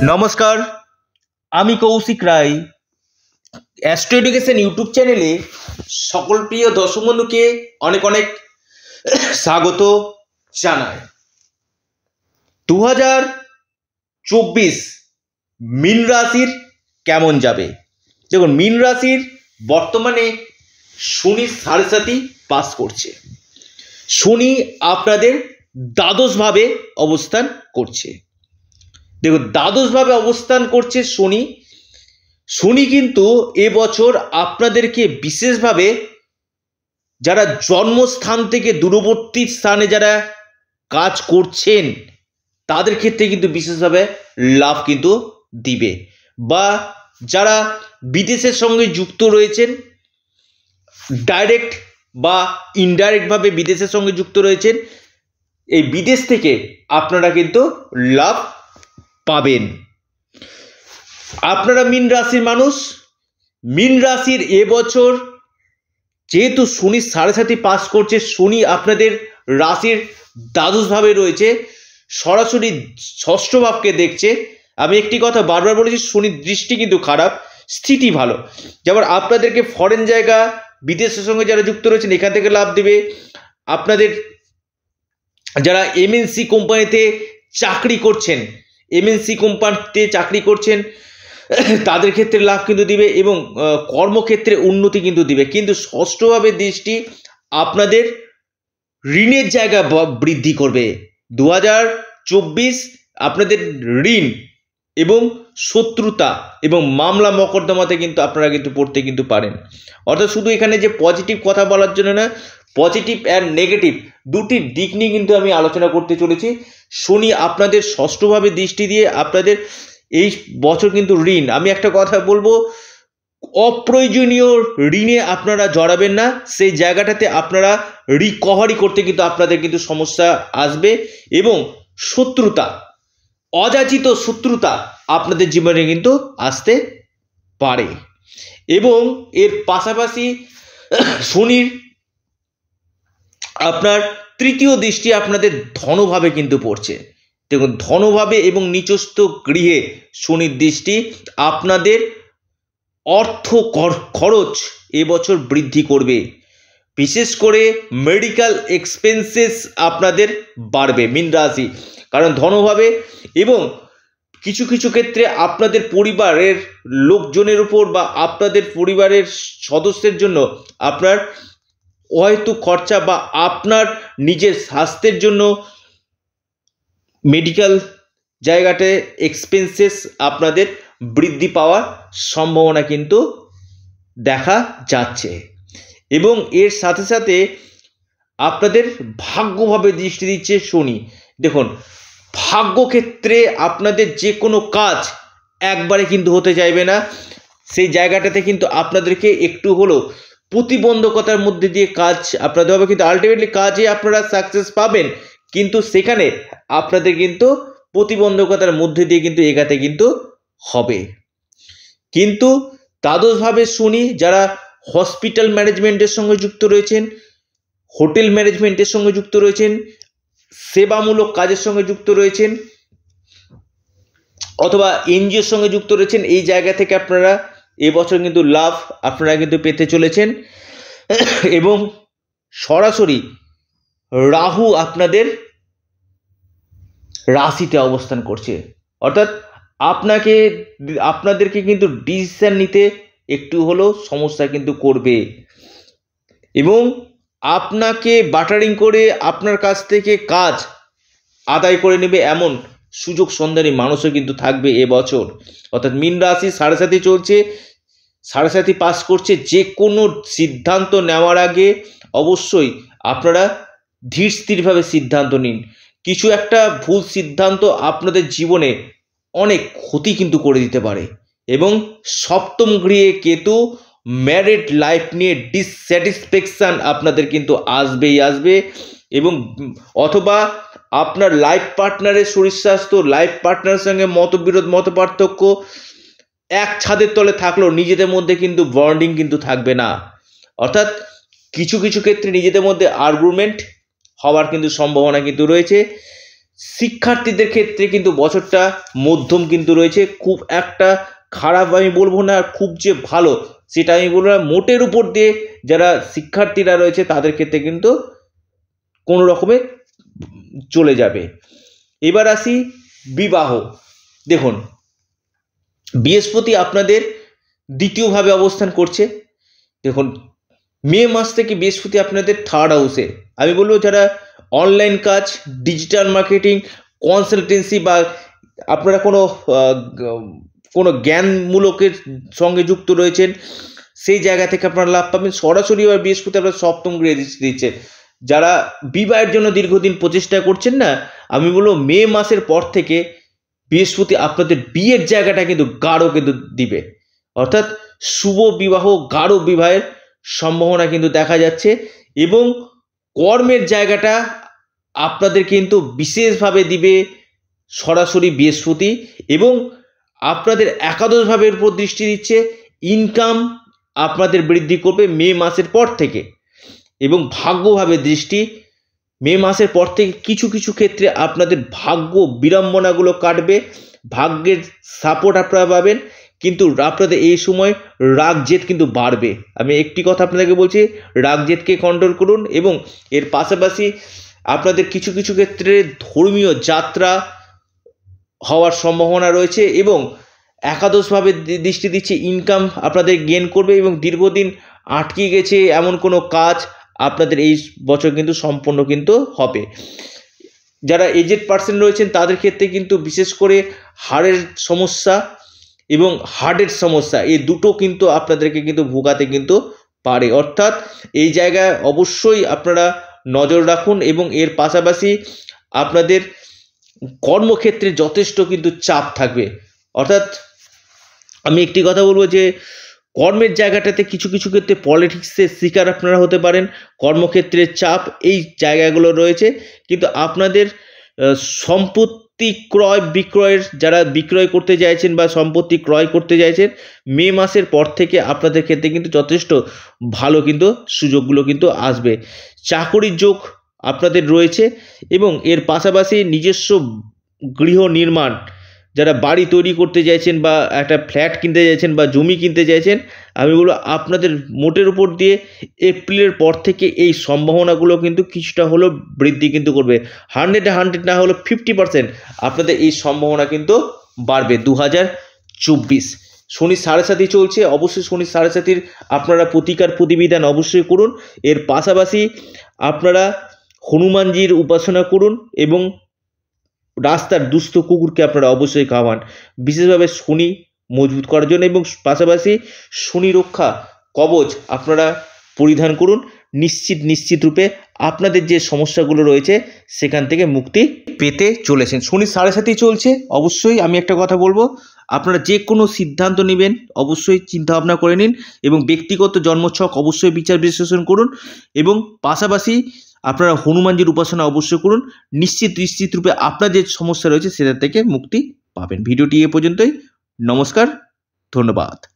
নমস্কার, আমি Koushik Roy. Astro education YouTube চ্যানেলে সকল প্রিয় দর্শক বন্ধুকে অনেক অনেক স্বাগত জানাই। 2024 মীন রাশির কেমন যাবে? দেখুন, মীন রাশির বর্তমানে শনি 7.5 পাস করছে। শনি আপনাদের দ্বাদশভাবে অবস্থান করছে। দেখুন, দ্বাদশভাবে অবস্থান করছে শনি কিন্তু এবছর আপনাদেরকে বিশেষভাবে যারা জন্মস্থান থেকে দূরবর্তী স্থানে যারা কাজ করছেন তাদের ক্ষেত্রে কিন্তু বিশেষভাবে লাভ কিন্তু দিবে, বা যারা বিদেশের সঙ্গে যুক্ত রয়েছেন, ডাইরেক্ট বা ইনডাইরেক্টভাবে বিদেশের সঙ্গে যুক্ত রয়েছেন, এই বিদেশ থেকে আপনারা কিন্তু লাভ পাবেন। আপনারা মীন রাশির মানুষ, মীন রাশির এবছর যেহেতু শনি 7.5 পাস করছে, শনি আপনাদের রাশির দ্বাদশভাবে রয়েছে, সরাসরি ষষ্ঠ ভাবকে দেখছে। আমি একটি কথা বারবার বলেছি, শনির দৃষ্টি কিন্তু খারাপ, স্থিতি ভালো। যেমন আপনাদেরকে ফরেন জায়গা, বিদেশের সঙ্গে যারা যুক্ত রয়েছেন এখান থেকে লাভ দেবে। আপনাদের যারা এমএনসি কোম্পানিতে চাকরি করছেন, এমএনসি কোম্পানিতে চাকরি করছেন তাদের ক্ষেত্রে লাভ কিন্তু দিবে এবং কর্মক্ষেত্রে উন্নতি কিন্তু দিবে। কিন্তু ষষ্ঠভাবে দৃষ্টি আপনাদের ঋণের জায়গা বৃদ্ধি করবে। 2024 আপনাদের ঋণ এবং শত্রুতা এবং মামলা মকদ্দমাতে কিন্তু আপনারা কিন্তু পড়তে কিন্তু পারেন। অর্থাৎ শুধু এখানে যে পজিটিভ কথা বলার জন্য না, পজিটিভ অ্যান্ড নেগেটিভ দুটি দিক নিয়ে কিন্তু আমি আলোচনা করতে চলেছি। শনি আপনাদের ষষ্ঠভাবে দৃষ্টি দিয়ে আপনাদের এই বছর কিন্তু ঋণ, আমি একটা কথা বলবো, অপ্রয়োজনীয় ঋণে আপনারা জড়াবেন না। সেই জায়গাটাতে আপনারা রিকভারি করতে কিন্তু আপনাদের কিন্তু সমস্যা আসবে এবং শত্রুতা, অযাচিত শত্রুতা আপনাদের জীবনে কিন্তু আসতে পারে। এবং এর পাশাপাশি শনির আপনার তৃতীয় দৃষ্টি আপনাদের ধনভাবে কিন্তু পড়ছে। দেখুন, ধনভাবে এবং নিচস্থ গৃহে শনির দৃষ্টি আপনাদের অর্থ খরচ এবছর বৃদ্ধি করবে। বিশেষ করে মেডিকেল এক্সপেন্সেস আপনাদের বাড়বে মীন রাশি, কারণ ধনভাবে, এবং কিছু কিছু ক্ষেত্রে আপনাদের পরিবারের লোকজনের উপর বা আপনাদের পরিবারের সদস্যের জন্য আপনার হয়তো খরচা বা আপনার নিজের স্বাস্থ্যের জন্য মেডিকেল জায়গাতে এক্সপেন্সেস আপনাদের বৃদ্ধি পাওয়ার সম্ভাবনা কিন্তু দেখা যাচ্ছে। এবং এর সাথে সাথে আপনাদের ভাগ্যভাবে দৃষ্টি দিচ্ছে শনি। দেখুন, ভাগ্যক্ষেত্রে আপনাদের যে কোনো কাজ একবারে কিন্তু হতে চাইবে না। সেই জায়গাটাতে কিন্তু আপনাদেরকে একটু হলেও প্রতিবন্ধকতার মধ্যে দিয়ে কাজ আপনাদের হবে, কিন্তু আলটিমেটলি কাজে আপনারা সাকসেস পাবেন, কিন্তু সেখানে আপনাদের কিন্তু প্রতিবন্ধকতার মধ্যে দিয়ে কিন্তু এগাতে কিন্তু হবে। কিন্তু দ্বাদশভাবে শনি যারা হসপিটাল ম্যানেজমেন্টের সঙ্গে যুক্ত রয়েছেন, হোটেল ম্যানেজমেন্টের সঙ্গে যুক্ত রয়েছেন, সেবামূলক কাজের সঙ্গে যুক্ত রয়েছেন, অথবা এনজিওর সঙ্গে যুক্ত রয়েছেন, এই জায়গা থেকে আপনারা এবছর কিন্তু লাভ আপনারা কিন্তু পেতে চলেছেন। এবং সরাসরি রাহু আপনাদের রাশিতে অবস্থান করছে, অর্থাৎ আপনাদেরকে কিন্তু ডিসিশন নিতে একটু হলেও সমস্যা কিন্তু করবে এবং আপনাকে বাটারিং করে আপনার কাছ থেকে কাজ আদায় করে নেবে, এমন সুযোগ সন্ধানী মানুষও কিন্তু থাকবে এবছর। অর্থাৎ মীন রাশি 7.5 চলছে, 7.5 পাস করছে। যে কোনো সিদ্ধান্ত নেওয়ার আগে অবশ্যই আপনারা ধীর স্থিরভাবে সিদ্ধান্ত নিন। কিছু একটা ভুল সিদ্ধান্ত আপনাদের জীবনে অনেক ক্ষতি কিন্তু করে দিতে পারে। এবং সপ্তম গৃহে কেতু, ম্যারিড লাইফ নিয়ে ডিসস্যাটিসফ্যাকশান আপনাদের কিন্তু আসবেই আসবে। এবং অথবা আপনার লাইফ পার্টনারের শরীর স্বাস্থ্য, লাইফ পার্টনারের সঙ্গে মতবিরোধ, মত পার্থক্য, এক ছাদের তলে থাকলেও নিজেদের মধ্যে কিন্তু বন্ডিং কিন্তু থাকবে না। অর্থাৎ কিছু কিছু ক্ষেত্রে নিজেদের মধ্যে আর্গুমেন্ট হওয়ার কিন্তু সম্ভাবনা কিন্তু রয়েছে। শিক্ষার্থীদের ক্ষেত্রে কিন্তু বছরটা মধ্যম কিন্তু রয়েছে, খুব একটা খারাপ আমি বলবো না, আর খুব যে ভালো সেটা আমি বলবো না। মোটের উপর দিয়ে যারা শিক্ষার্থীরা রয়েছে তাদের ক্ষেত্রে কিন্তু কোনো রকমে চলে যাবে। এবার আসি বিবাহ। দেখুন, বৃহস্পতি আপনাদের দ্বিতীয়ভাবে অবস্থান করছে। দেখুন, মে মাস থেকে বৃহস্পতি আপনাদের থার্ড হাউসে। আমি বলবো যারা অনলাইন কাজ, ডিজিটাল মার্কেটিং, কনসালটেন্সি বা আপনারা কোনো জ্ঞানমূলকের সঙ্গে যুক্ত রয়েছেন, সেই জায়গা থেকে আপনারা লাভ পাবেন। সরাসরি এবার বৃহস্পতি আপনার সপ্তম গৃহে দৃষ্টি দিচ্ছে। যারা বিবাহের জন্য দীর্ঘদিন প্রচেষ্টা করছেন না, আমি বলবো মে মাসের পর থেকে বৃহস্পতি আপনাদের বিয়ের জায়গাটা কিন্তু গাঢ় কিন্তু দিবে, অর্থাৎ শুভ বিবাহ, গাঢ় বিবাহের সম্ভাবনা কিন্তু দেখা যাচ্ছে। এবং কর্মের জায়গাটা আপনাদের কিন্তু বিশেষভাবে দিবে সরাসরি বৃহস্পতি, এবং আপনাদের একাদশ ভাবের উপর দৃষ্টি দিচ্ছে। ইনকাম আপনাদের বৃদ্ধি করবে মে মাসের পর থেকে, এবং ভাগ্যভাবে দৃষ্টি মে মাসের পর থেকে কিছু কিছু ক্ষেত্রে আপনাদের ভাগ্য বিড়ম্বনাগুলো কাটবে, ভাগ্যের সাপোর্ট আপনারা পাবেন। কিন্তু আপনাদের এই সময় রাগ জেদ কিন্তু বাড়বে। আমি একটি কথা আপনাদেরকে বলছি, রাগ জেদকে কন্ট্রোল করুন। এবং এর পাশাপাশি আপনাদের কিছু কিছু ক্ষেত্রে ধর্মীয় যাত্রা হওয়ার সম্ভাবনা রয়েছে, এবং একাদশভাবে দৃষ্টি দিচ্ছে। ইনকাম আপনাদের গেইন করবে, এবং দীর্ঘদিন আটকে গেছে এমন কোনো কাজ আপনাদের এই বছর কিন্তু সম্পন্ন কিন্তু হবে। যারা এজেড পার্সন রয়েছেন তাদের ক্ষেত্রে কিন্তু বিশেষ করে হাড়ের সমস্যা এবং হার্টের সমস্যা, এই দুটো কিন্তু আপনাদেরকে কিন্তু ভোগাতে কিন্তু পারে। অর্থাৎ এই জায়গায় অবশ্যই আপনারা নজর রাখুন। এবং এর পাশাপাশি আপনাদের কর্মক্ষেত্রে যথেষ্ট কিন্তু চাপ থাকবে। অর্থাৎ আমি একটি কথা বলবো যে কর্মের জায়গাটাতে কিছু কিছু ক্ষেত্রে পলিটিক্সের শিকার আপনারা হতে পারেন, কর্মক্ষেত্রের চাপ, এই জায়গাগুলো রয়েছে। কিন্তু আপনাদের সম্পত্তি ক্রয় বিক্রয়ের, যারা বিক্রয় করতে চাইছেন বা সম্পত্তি ক্রয় করতে চাইছেন, মে মাসের পর থেকে আপনাদের ক্ষেত্রে কিন্তু যথেষ্ট ভালো কিন্তু সুযোগগুলো কিন্তু আসবে। চাকরির যোগ আপনাদের রয়েছে, এবং এর পাশাপাশি নিজস্ব গৃহ নির্মাণ, যারা বাড়ি তৈরি করতে চাইছেন বা একটা ফ্ল্যাট কিনতে চাইছেন বা জমি কিনতে চাইছেন, আমি বলবো আপনাদের মোটের উপর দিয়ে এপ্রিলের পর থেকে এই সম্ভাবনাগুলো কিন্তু কিছুটা হলেও বৃদ্ধি কিন্তু করবে। 100 না হলেও 50% আপনাদের এই সম্ভাবনা কিন্তু বাড়বে 2024। শনি 7.5 চলছে, অবশ্যই শনি 7.5 আপনারা প্রতিকার প্রতিবিধান অবশ্যই করুন। এর পাশাপাশি আপনারা হনুমানজির উপাসনা করুন, এবং রাস্তার দুস্থ কুকুরকে আপনারা অবশ্যই খাওয়ান, বিশেষভাবে শনি মজবুত করার জন্য। এবং পাশাপাশি শনি রক্ষা কবচ আপনারা পরিধান করুন। নিশ্চিত রূপে আপনাদের যে সমস্যাগুলো রয়েছে সেখান থেকে মুক্তি পেতে চলেছেন। শনি 7.5 চলছে, অবশ্যই আমি একটা কথা বলবো, আপনারা যে কোনো সিদ্ধান্ত নেবেন অবশ্যই চিন্তাভাবনা করে নিন, এবং ব্যক্তিগত জন্মছক অবশ্যই বিচার বিশ্লেষণ করুন, এবং পাশাপাশি আপনারা হনুমানজির উপাসনা অবশ্যই করুন। নিশ্চিত রূপে আপনার যে সমস্যা রয়েছে সেটা থেকে মুক্তি পাবেন। ভিডিওটি এ পর্যন্তই। নমস্কার, ধন্যবাদ।